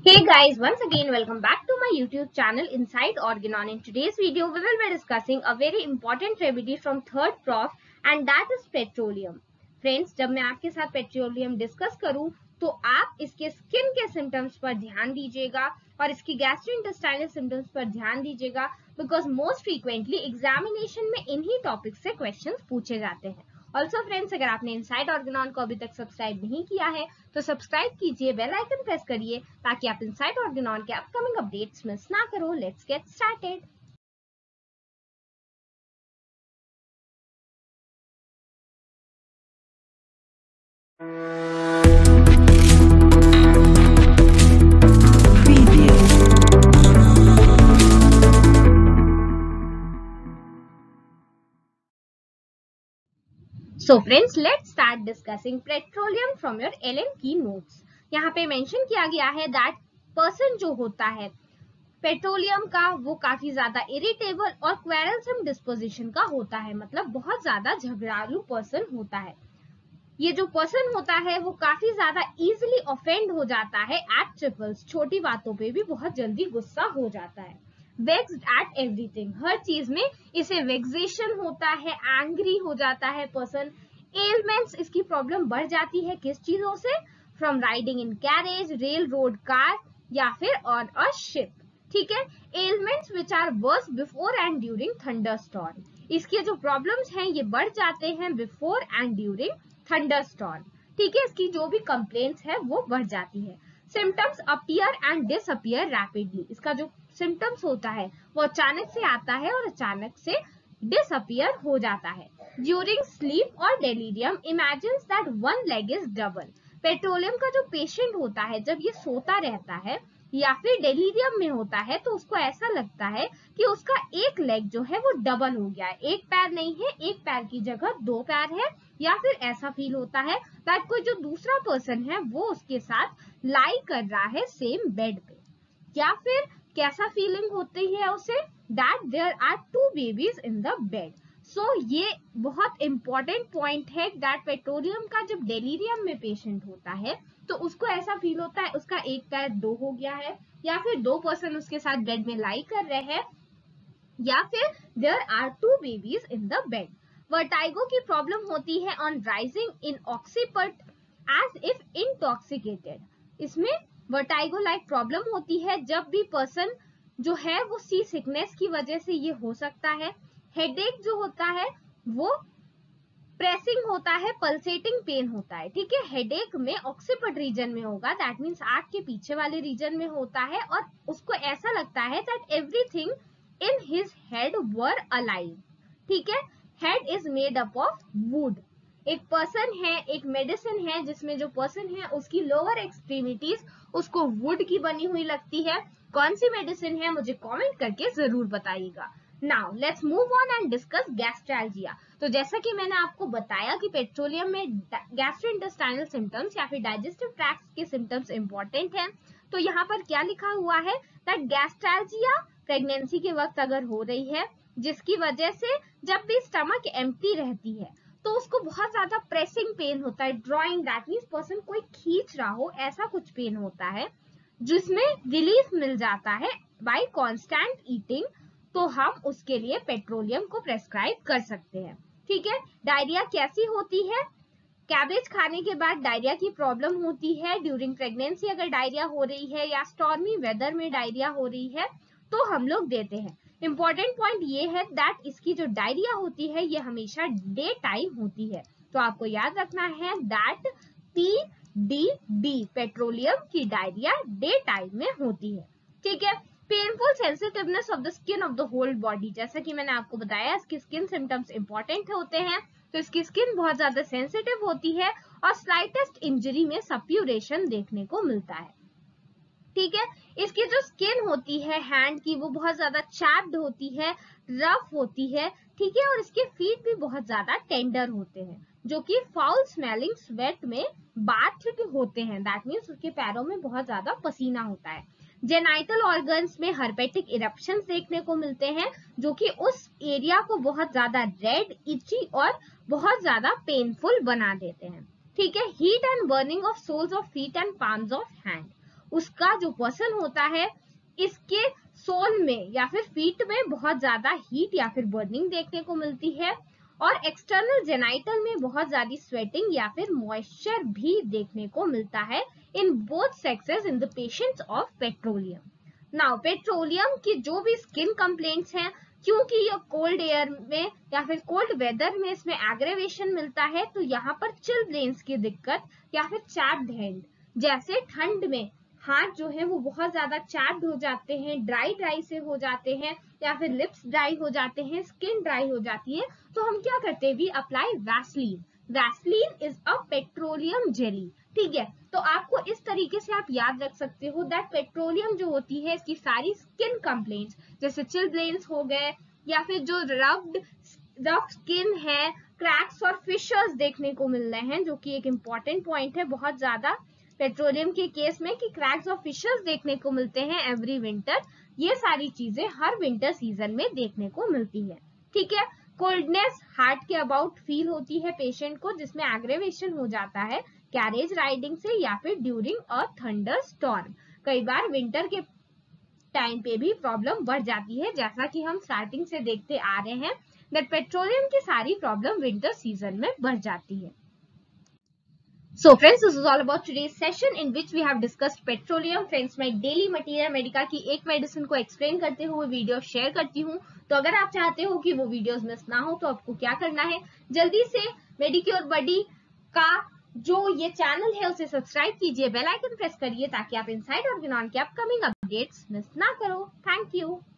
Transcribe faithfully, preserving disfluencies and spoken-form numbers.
Hey guys, once again welcome back to my YouTube channel Inside Organon. In today's video we will be discussing a very important remedy from third prof and that is petroleum. Friends, जब मैं आपके साथ petroleum discuss करूं तो आप इसके skin के symptoms पर ध्यान दीजिएगा और इसकी गैस्ट्रोइंटेस्टाइनल सिम्टम्स पर ध्यान दीजिएगा बिकॉज मोस्ट फ्रीक्वेंटली एग्जामिनेशन में इन्हीं टॉपिक से क्वेश्चंस पूछे जाते हैं. ऑल्सो फ्रेंड्स, अगर आपने इनसाइड ऑर्गेनॉन को अभी तक सब्सक्राइब नहीं किया है तो सब्सक्राइब कीजिए, बेल आइकन प्रेस करिए ताकि आप इनसाइड ऑर्गेनॉन के अपकमिंग अपडेट्स मिस ना करो. Let's get started. So friends, let's start discussing petroleum from your L M की notes. यहाँ पे मेंशन किया गया है that person जो होता है पेट्रोलियम का वो काफी ज्यादा इरिटेबल और क्वेरलसम डिस्पोजिशन का होता है, मतलब बहुत ज्यादा झगड़ालू पर्सन होता है. ये जो पर्सन होता है वो काफी ज्यादा इजीली ऑफेंड हो जाता है एट ट्रिपल्स, छोटी बातों पे भी बहुत जल्दी गुस्सा हो जाता है. वेक्स्ड एट एवरीथिंग, हर चीज में इसे वेक्सेशन होता है, एंग्री हो जाता है पर्सन. एलमेंट्स, इसकी प्रॉब्लम बढ़ जाती है किस चीजों से? From riding in carriage, rail road, car या फिर ऑन अ शिप. ठीक है. Elements which are worse before and during thunderstorm, इसके जो प्रॉब्लम्स हैं ये बढ़ जाते हैं बिफोर एंड ड्यूरिंग थंडरस्टॉर्म. ठीक है. इसकी जो भी कंप्लेंट्स है वो बढ़ जाती है. Symptoms appear and disappear rapidly, इसका जो सिम्टम्स होता है वो अचानक से आता है और अचानक से डिसअपीयर हो जाता है. ड्यूरिंग स्लीप और delirium imagines that one leg is double, petroleum का जो पेशेंट होता है जब ये सोता रहता है या फिर डेलीरियम में होता है तो उसको ऐसा लगता है कि उसका एक लेग जो है वो डबल हो गया है, एक पैर नहीं है, एक पैर की जगह दो पैर है. या फिर ऐसा फील होता है दैट कोई जो दूसरा पर्सन है वो उसके साथ लाई कर रहा है सेम बेड पे. या फिर कैसा फीलिंग होती है उसे? That there are two babies in the bed. So ये बहुत इंपॉर्टेंट पॉइंट है दैट पेट्रोलियम का जब डेलीरियम में पेशेंट होता है तो उसको ऐसा फील होता है उसका एक पैर दो हो गया है, या फिर दो पर्सन उसके साथ बेड में लाई कर रहे हैं, या फिर there are two babies in the bed. Vertigo की प्रॉब्लम होती है on rising in occiput as if intoxicated. इसमें वर्टाइगो लाइक प्रॉब्लम होती है जब भी पर्सन जो है वो सी सिकनेस की वजह से ये हो सकता है. हेडेक जो होता है वो प्रेसिंग होता है, पल्सेटिंग पेन होता है. ठीक है. हेडेक में ऑक्सीपट रीजन में होगा, दैट मीन्स आंख के पीछे वाले रीजन में होता है और उसको ऐसा लगता है that everything in his head were alive. ठीक है. Head is made up of wood. एक पर्सन है, एक मेडिसिन है जिसमें जो पर्सन है उसकी लोअर एक्सट्रीमिटीज उसको वुड की बनी हुई लगती है. कौन सी मेडिसिन है मुझे कमेंट करके जरूर बताइएगा. Now let's move on and discuss gastralgia. तो जैसा कि मैंने आपको बताया कि पेट्रोलियम में गैस्ट्रोइंटेस्टाइनल सिम्टम्स या फिर डाइजेस्टिव ट्रैक्ट के सिम्टम्स इंपॉर्टेंट हैं. तो यहाँ पर क्या लिखा हुआ है दैट गैस्ट्रैल्जिया प्रेगनेंसी के वक्त अगर हो रही है जिसकी वजह से जब भी स्टमक एम्प्टी रहती है तो उसको बहुत ज्यादा प्रेसिंग पेन होता है. ड्रॉइंग, दैट मीन्स पर्सन कोई खींच रहा हो ऐसा कुछ पेन होता है जिसमें रिलीफ मिल जाता है बाय कांस्टेंट ईटिंग. तो हम उसके लिए पेट्रोलियम को प्रेस्क्राइब कर सकते हैं. ठीक है. डायरिया कैसी होती है? कैबेज खाने के बाद डायरिया की प्रॉब्लम होती है. ड्यूरिंग प्रेगनेंसी अगर डायरिया हो रही है या स्टॉर्मी वेदर में डायरिया हो रही है तो हम लोग देते हैं. इंपॉर्टेंट पॉइंट ये है दैट इसकी जो डायरिया होती है ये हमेशा डे टाइम होती है. तो आपको याद रखना है that P D D petroleum की डायरिया डे टाइम में होती है. ठीक है. Painful sensitiveness of the skin of the whole body, जैसा कि मैंने आपको बताया इसकी स्किन सिम्टम्स इंपॉर्टेंट होते हैं. तो इसकी स्किन बहुत ज्यादा सेंसिटिव होती है और स्लाइटेस्ट इंजरी में सप्यूरेशन देखने को मिलता है. ठीक है. इसकी जो स्किन होती है हैंड की वो बहुत ज्यादा चैप्ड होती है, रफ होती है. ठीक है. और इसके फीट भी बहुत ज्यादा टेंडर होते हैं जो कि फाउल स्मेलिंग स्वेट में बाथ्ड होते हैं. दैट मीन्स उसके पैरों में बहुत ज्यादा पसीना होता है. जेनाइटल ऑर्गन्स में हर्पेटिक इरप्शंस देखने को मिलते हैं जो कि उस एरिया को बहुत ज्यादा रेड, इची और बहुत ज्यादा पेनफुल बना देते हैं. ठीक है. Heat and burning of soles of feet and palms of hand. उसका जो पर्सन होता है इसके सोल में या फिर फीट में बहुत ज्यादा हीट या फिर बर्निंग देखने को मिलती है और एक्सटर्नल जेनाइटल में बहुत ज्यादा स्वेटिंग या फिर मॉइस्चर भी देखने को मिलता है in both sexes in the patients of petroleum. Now petroleum की जो भी स्किन कंप्लेंट्स हैं, क्योंकि ये कोल्ड एयर में या फिर कोल्ड वेदर में इसमें एग्रेवेशन मिलता है, तो यहाँ पर चिलब्लेन्स की दिक्कत या फिर चैप्ड हैंड, जैसे ठंड में हाथ जो है वो बहुत ज्यादा चैप्ड हो जाते हैं, ड्राई ड्राई से हो जाते हैं या फिर लिप्स ड्राई हो जाते हैं, स्किन ड्राई हो जाती है, तो हम क्या करते हैं, we apply vaseline. Vaseline is a petroleum jelly. ठीक है, तो आपको इस तरीके से आप याद रख सकते हो दैट पेट्रोलियम जो होती है इसकी सारी स्किन कंप्लेंट्स जैसे चिलब्लेन्स हो गए या फिर जो रब्ड रफ स्किन है, क्रैक्स और फिशर्स देखने को मिल रहे हैं, जो कि एक इम्पॉर्टेंट पॉइंट है बहुत ज्यादा पेट्रोलियम के केस में कि क्रैक्स और फिशर्स देखने को मिलते हैं एवरी विंटर। ये सारी चीजें हर विंटर सीजन में देखने को मिलती है। ठीक है, कोल्डनेस हार्ट के अबाउट फील होती है पेशेंट को, जिसमें एग्रेवेशन हो जाता है कैरेज राइडिंग से या फिर ड्यूरिंग अ थंडर स्टॉर्म। कई बार विंटर के टाइम पे भी प्रॉब्लम बढ़ जाती है, जैसा कि हम स्टार्टिंग से देखते आ रहे हैं दैट पेट्रोलियम की सारी प्रॉब्लम विंटर सीजन में बढ़ जाती है। So friends, this is all about today's session in which we have discussed petroleum. Friends, मैं डेली मटीरियल मेडिका की एक मेडिसिन को एक्सप्लेन करते हुए वीडियो शेयर करती हूँ, तो अगर आप चाहते हो कि वो वीडियोस मिस ना हो तो आपको क्या करना है, जल्दी से मेडिक्योर बडी का जो ये चैनल है उसे सब्सक्राइब कीजिए, बेल आइकन प्रेस करिए ताकि आप इनसाइड ऑर्गेनॉन के अपकमिंग अपडेट्स मिस ना करो। Thank you.